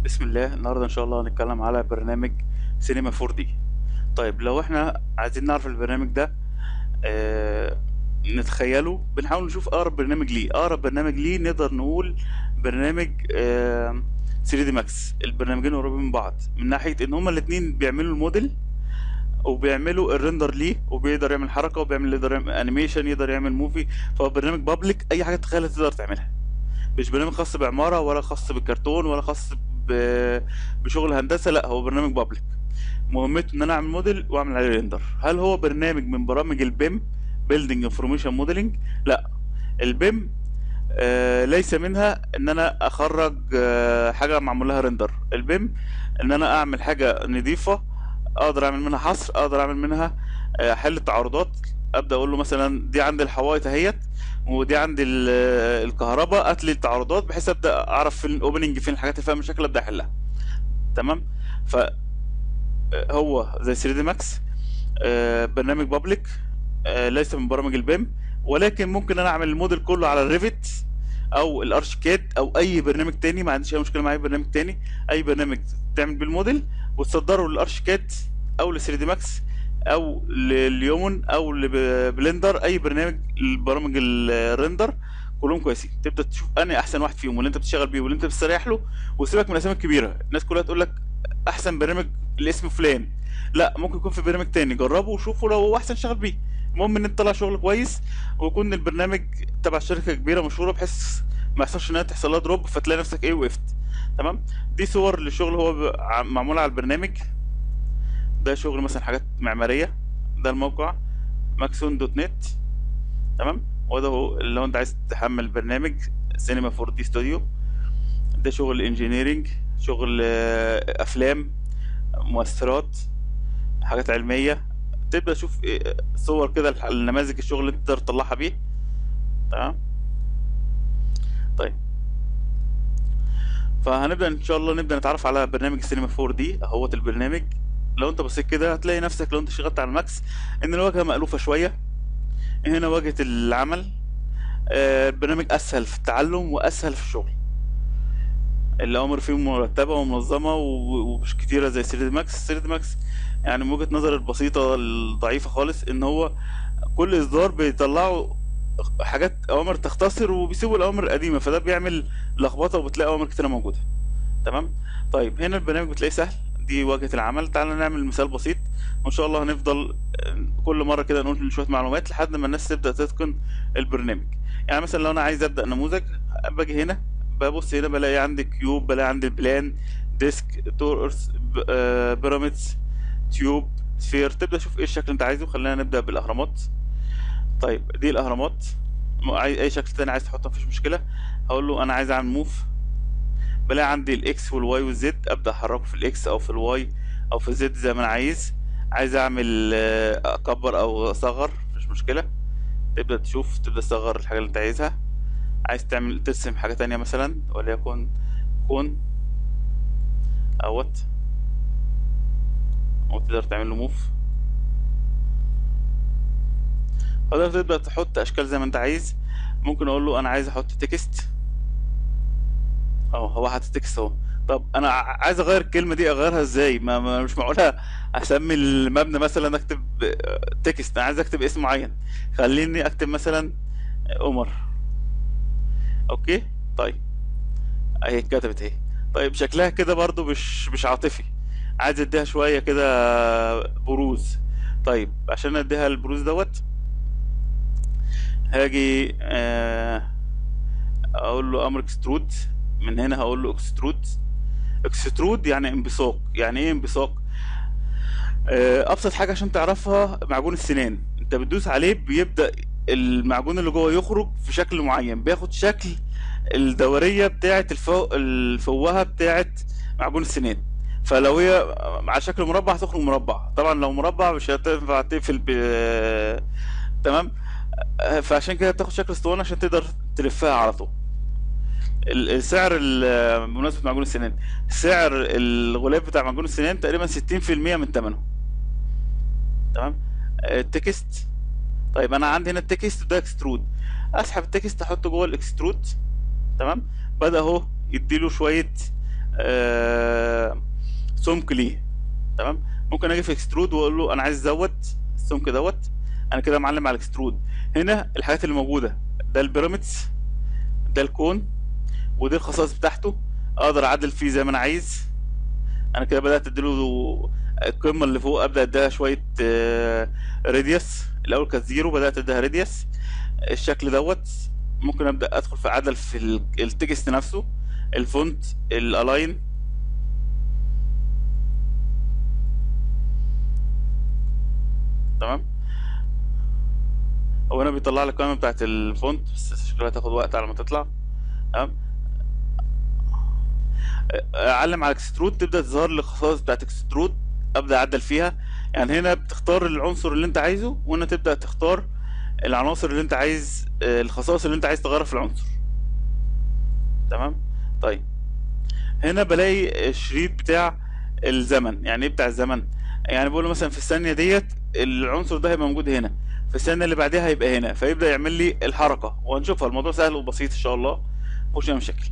بسم الله. النهارده ان شاء الله هنتكلم على برنامج سينما 4 دي. طيب لو احنا عايزين نعرف البرنامج ده، نتخيله، بنحاول نشوف اقرب برنامج ليه نقدر نقول برنامج 3 دي ماكس. البرنامجين قريبين من بعض من ناحيه ان هما الاثنين بيعملوا الموديل وبيعملوا الريندر ليه، وبيقدر يعمل حركه يقدر يعمل انيميشن، يقدر يعمل موفي. فهو برنامج بابليك، اي حاجه تتخيلها تقدر تعملها. مش برنامج خاص بعمارة ولا خاص بالكرتون ولا خاص بشغل هندسة، لا هو برنامج بابليك. مهمته ان انا اعمل موديل واعمل عليه ريندر. هل هو برنامج من برامج البيم، بيلدينج انفورميشن موديلنج؟ لا. البيم ليس منها ان انا اخرج حاجة معمول لها ريندر. البيم ان انا اعمل حاجة نظيفة، اقدر اعمل منها حصر، اقدر اعمل منها حل تعارضات. ابدا اقول له مثلا دي عند الحوائط اهيت، ودي عند الكهرباء، هات لي التعارضات، بحيث ابدا اعرف فين الاوبننج، فين الحاجات اللي فيها مشاكل ابدا احلها. تمام. فهو زي 3 دي ماكس، برنامج بابليك، ليس من برامج البيم، ولكن ممكن انا اعمل الموديل كله على الريفت او الارشيكاد او اي برنامج تاني. ما عنديش اي مشكله مع اي برنامج تاني. اي برنامج تعمل بيه الموديل وتصدره للارشيكاد او ل 3 دي ماكس او لليومون او لبلندر، اي برنامج البرامج الريندر كلهم كويسين. تبدا تشوف انهي احسن واحد فيهم واللي انت بتشتغل بيه واللي انت بتستريح له، وسيبك من الاسامي الكبيره. الناس كلها تقول لك احسن برنامج الاسم فلان، لا ممكن يكون في برنامج تاني. جربه وشوفه، لو هو احسن شغل بيه. المهم ان انت تطلع شغل كويس، ويكون البرنامج تبع شركه كبيره مشهوره، بحيث ما يحصلش انها تحصل لها دروب فتلاقي نفسك ايه وقفت. تمام. دي صور للشغل هو معمول على البرنامج ده. شغل مثلا حاجات معماريه. ده الموقع ماكسون دوت نت. تمام. وده هو لو انت عايز تحمل برنامج سينما 4 دي ستوديو. ده شغل انجينيرينج، شغل افلام، مؤثرات، حاجات علميه. تبدا تشوف صور كده النماذج الشغل اللي انت تقدر تطلعها بيه. تمام. طيب، فهنبدا ان شاء الله نبدا نتعرف على برنامج السينما 4 دي اهوت البرنامج. لو انت بصيت كده هتلاقي نفسك، لو انت شغلت على الماكس، ان الواجهه مألوفه شويه. هنا واجهه العمل. البرنامج اسهل في التعلم واسهل في الشغل. الأوامر فيه مرتبة ومنظمة ومش كتيرة زي 3 دي ماكس. 3 دي ماكس يعني من وجهة نظر البسيطة الضعيفة خالص، إن هو كل إصدار بيطلعوا حاجات أوامر تختصر وبيسيبوا الأوامر القديمة، فده بيعمل لخبطة وبتلاقي أوامر كتيرة موجودة. تمام. طيب هنا البرنامج بتلاقيه سهل. دي واجهة العمل. تعالى نعمل مثال بسيط، وإن شاء الله هنفضل كل مرة كده نقول شوية معلومات لحد ما الناس تبدأ تتقن البرنامج. يعني مثلا لو أنا عايز أبدأ نموذج، باجي هنا ببص هنا بلاقي عندي كيوب، بلاقي عندي البلان، ديسك، تورس، بيراميدز، تيوب، سفير. تبدأ تشوف ايه الشكل اللي انت عايزه. خلينا نبدأ بالأهرامات. طيب دي الأهرامات. اي شكل تاني عايز تحطه مفيش مشكلة. هقول له انا عايز اعمل موف. بلاقي عندي الاكس والواي والزد، ابدا احركه في الاكس او في الواي او في الزد زي ما انا عايز. عايز اعمل اكبر او اصغر مفيش مشكله. تبدا تشوف، تبدا تصغر الحاجه اللي انت عايزها. عايز تعمل ترسم حاجه تانية مثلا، وليكن كون اوت، وتقدر تعمل له موف. تقدر تبدا تحط اشكال زي ما انت عايز. ممكن اقول له انا عايز احط تكست. اه هو حاطط تكست اهو. طب انا عايز اغير الكلمه دي، اغيرها ازاي؟ مش معقوله اسمي المبنى مثلا اكتب تكست. انا عايز اكتب اسم معين. خليني اكتب مثلا عمر. اوكي. طيب اهي اتكتبت اهي. طيب شكلها كده برضو مش عاطفي. عايز اديها شويه كده بروز. طيب عشان اديها البروز دوت، هاجي اقول له امر اكسترود. من هنا هقول له اكسترود. اكسترود يعني انبساط. يعني ايه انبساط؟ ابسط حاجه عشان تعرفها، معجون السنان انت بتدوس عليه بيبدا المعجون اللي جوه يخرج في شكل معين، بياخد شكل الدوريه بتاعه الفوهه بتاعه معجون السنان. فلو هي على شكل مربع هتخرج مربع. طبعا لو مربع مش هتنفع تقفل تمام. فعشان كده بتاخد شكل اسطوانه عشان تقدر تلفها على طول. السعر بمناسبة معجون السنان، سعر الغلاف بتاع معجون السنان تقريبا 60% من ثمنه. تمام. التكست. طيب انا عندي هنا التكست ده اكسترود. اسحب التكست احطه جوه الاكسترود. تمام. بدأ اهو يديله شوية سمك ليه. تمام. ممكن اجي في اكسترود واقول له انا عايز ازود السمك دوت. انا كده معلم على الاكسترود. هنا الحاجات اللي موجوده، ده البيراميدز، ده الكون، ودي الخصائص بتاعته، اقدر اعدل فيه زي ما انا عايز. انا كده بدات اديله القمه اللي فوق، ابدا اديها شويه راديوس. الاول كانت زيرو، بدات اديها راديوس الشكل دوت. ممكن ابدا ادخل في عدل في التكست نفسه، الفونت، الالاين. تمام. هو هنا بيطلع لي القائمه بتاعت الفونت، بس شكلها تاخد وقت على ما تطلع. تمام. اعلم على اكسترود، تبدا تظهر لي الخصائص بتاعت اكسترود، ابدا اعدل فيها. يعني هنا بتختار العنصر اللي انت عايزه، وهنا تبدا تختار العناصر اللي انت عايز، الخصائص اللي انت عايز تغيرها في العنصر. تمام. طيب هنا بلاقي الشريط بتاع الزمن. يعني ايه بتاع الزمن؟ يعني بقول له مثلا في الثانيه ديت العنصر ده هيبقى موجود هنا، في الثانيه اللي بعدها هيبقى هنا، فيبدا يعمل لي الحركه وهنشوفها. الموضوع سهل وبسيط ان شاء الله، مفيهوش اي مشاكل.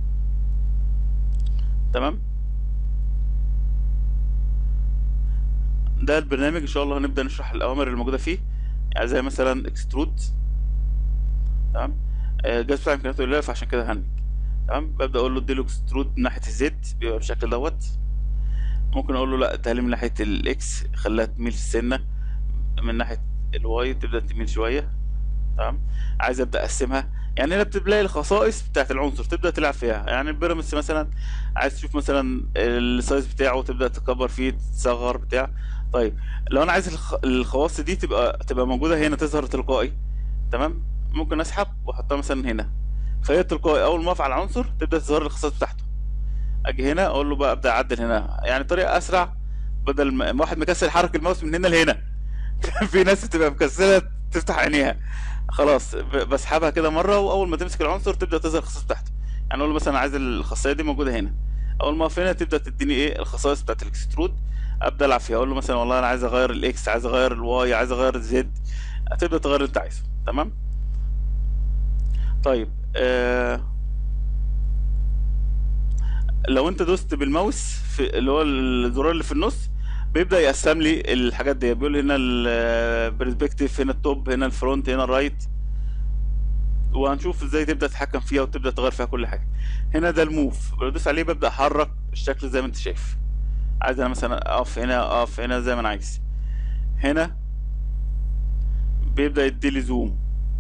تمام. ده البرنامج ان شاء الله هنبدا نشرح الاوامر اللي موجوده فيه، يعني زي مثلا اكسترود. تمام. الجهاز بتاع امكانياته قليله فعشان كده هنج. تمام. ببدا اقول له اديله اكسترود من ناحيه الزد، بيبقى بالشكل دوت. ممكن اقول له لا اديها من ناحيه الاكس، خليها تميل في السنه. من ناحيه الواي تبدا تميل شويه. تمام. عايز ابدا اقسمها. يعني هنا بتلاقي الخصائص بتاعت العنصر تبدا تلعب فيها. يعني البيراميدز مثلا عايز تشوف مثلا السايز بتاعه، تبدا تكبر فيه، تصغر بتاع. طيب لو انا عايز الخواص دي تبقى موجوده هنا، تظهر تلقائي. تمام. ممكن اسحب واحطها مثلا هنا، فهي تلقائي اول ما افعل عنصر تبدا تظهر لي الخصائص بتاعته. اجي هنا اقول له بقى ابدا اعدل هنا، يعني طريقه اسرع، بدل ما واحد مكسل يحرك الماوس من هنا لهنا. في ناس بتبقى مكسله تفتح عينيها. خلاص بسحبها كده مره، واول ما تمسك العنصر تبدا تظهر الخصائص بتاعته. يعني اقول له مثلا عايز الخاصيه دي موجوده هنا، اول ما اقف هنا تبدا تديني ايه الخصائص بتاعت الاكسترود. ابدا العب فيها، اقول له مثلا والله انا عايز اغير الاكس، عايز اغير الواي، عايز اغير الزد. هتبدا تغير اللي انت عايزه. تمام. طيب لو انت دوست بالماوس في اللي هو الزرار اللي في النص، بيبدأ يقسم لي الحاجات دي. بيقول هنا البرسبكتيف، هنا التوب، هنا الفرونت، هنا الرايت. وهنشوف ازاي تبدأ تتحكم فيها وتبدأ تغير فيها كل حاجة. هنا ده الموف، بدوس عليه ببدأ احرك الشكل زي ما انت شايف. عايز انا مثلا اقف هنا، اقف هنا زي ما انا عايز. هنا بيبدأ يديلي زوم.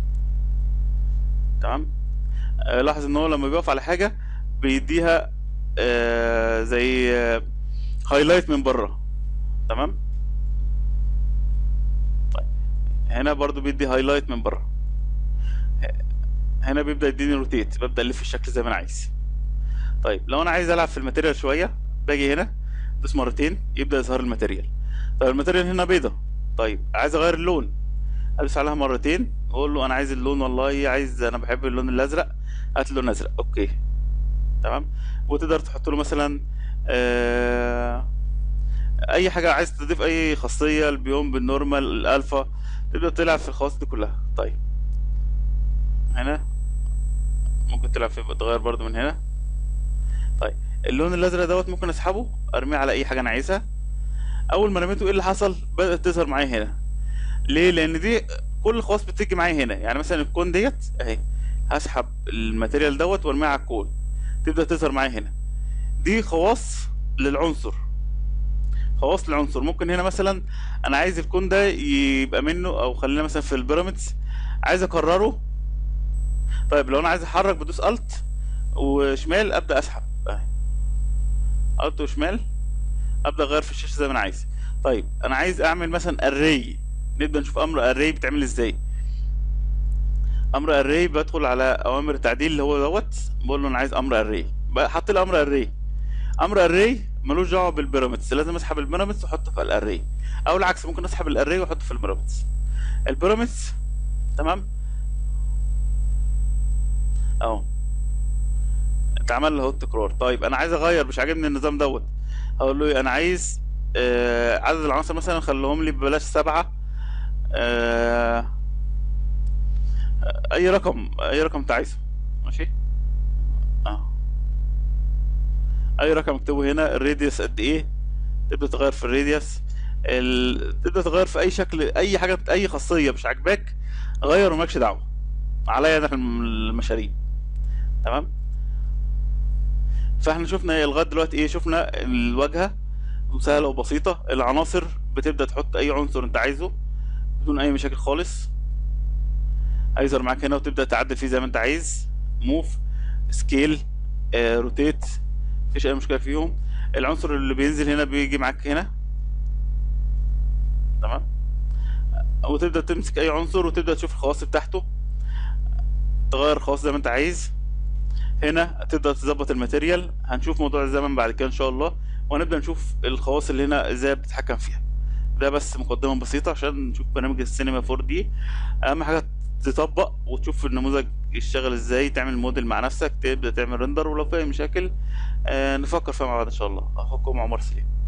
تمام. لاحظ ان هو لما بيقف على حاجة بيديها زي هايلايت من بره. تمام. طيب هنا برضو بيدي هايلايت من بره. هنا بيبدأ يديني روتيت، ببدأ الف الشكل زي ما انا عايز. طيب لو انا عايز العب في الماتيريال شوية، باجي هنا دوس مرتين يبدأ يظهر الماتيريال. طيب الماتيريال هنا بيضة. طيب عايز اغير اللون، ادوس عليها مرتين واقول له انا عايز اللون، والله عايز، انا بحب اللون الازرق، هات اللون ازرق. اوكي. تمام. وتقدر تحط له مثلا اي حاجة عايز تضيف، اي خاصية، البيوم، بالنورمال، الالفا، تبدأ تلعب في الخواص دي كلها. طيب هنا ممكن تلعب فيه، تغير برضو من هنا. طيب اللون الازرق دوت ممكن اسحبه ارميه على اي حاجه انا عايزها. اول ما رميته ايه اللي حصل؟ بدات تظهر معايا هنا. ليه؟ لان دي كل الخواص بتيجي معايا هنا. يعني مثلا الكون ديت اهي، هسحب الماتيريال دوت وارميها على الكون، تبدا تظهر معايا هنا. دي خواص للعنصر، خواص للعنصر. ممكن هنا مثلا انا عايز الكون ده يبقى منه، او خلينا مثلا في البيراميدز عايز اكرره. طيب لو انا عايز احرك بدوس الت وشمال ابدا اسحب اهي، الت وشمال ابدا اغير في الشاشه زي ما انا عايز. طيب انا عايز اعمل مثلا اري، نبدا نشوف امر اري بيتعمل ازاي. امر اري بدخل على اوامر التعديل اللي هو دوت، بقول له انا عايز امر اري، حط لي امر اري. امر اري ملوش دعوه بالبيراميدز، لازم اسحب البيراميدز واحطه في الاري، او العكس ممكن اسحب الاري واحطه في البيراميدز. البيراميدز تمام اهو اتعمل له تكرار. طيب انا عايز اغير، مش عاجبني النظام دوت، هقول له إيه؟ انا عايز عدد العناصر مثلا خليهم لي ببلاش 7. اي رقم، اي رقم انت عايزه. ماشي. اه اي رقم اكتبه هنا. الراديوس قد ايه، تبدا تغير في الراديوس. تبدا تغير في اي شكل، اي حاجه، اي خاصيه مش عاجباك غير ومالكش دعوه، عليا انا في المشاريع. تمام. فاحنا شفنا ايه لغايه دلوقتي؟ ايه، شفنا الواجهه سهله وبسيطه. العناصر بتبدا تحط اي عنصر انت عايزه بدون اي مشاكل خالص. هيظهر معاك هنا وتبدا تعدل فيه زي ما انت عايز. موف، سكيل، روتيت، مفيش اي مشكله فيهم. العنصر اللي بينزل هنا بيجي معاك هنا. تمام. وتبدا تمسك اي عنصر وتبدا تشوف الخواص بتاعته، تغير الخواص زي ما انت عايز. هنا تقدر تظبط الماتيريال. هنشوف موضوع الزمن بعد كده ان شاء الله، وهنبدا نشوف الخواص اللي هنا ازاي بتتحكم فيها. ده بس مقدمه بسيطه عشان نشوف برنامج السينما 4 دي. اهم حاجه تطبق وتشوف النموذج يشتغل ازاي، تعمل موديل مع نفسك، تبدا تعمل ريندر، ولو في اي مشاكل نفكر فيها مع بعض ان شاء الله. اخوكم عمر سليم.